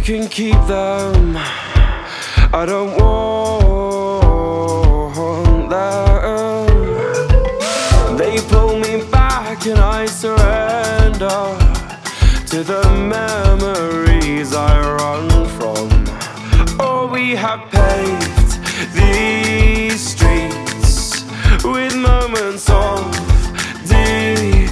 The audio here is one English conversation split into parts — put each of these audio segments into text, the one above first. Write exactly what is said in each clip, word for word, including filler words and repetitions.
can keep them. I don't want them. They pull me back and I surrender to the memories I run from. Oh, we have paved these streets with moments of defeat.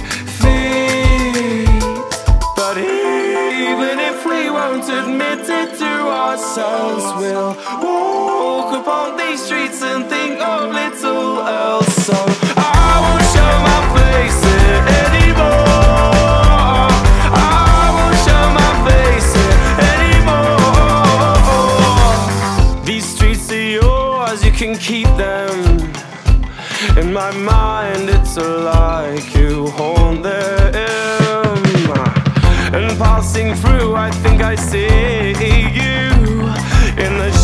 But even if we won't admit it to ourselves, we'll walk upon these streets and think of little else. So I won't show my face anymore. I won't show my face anymore. These streets are yours, you can keep them. In my mind it's like you haunt them. And passing through I think I see you in the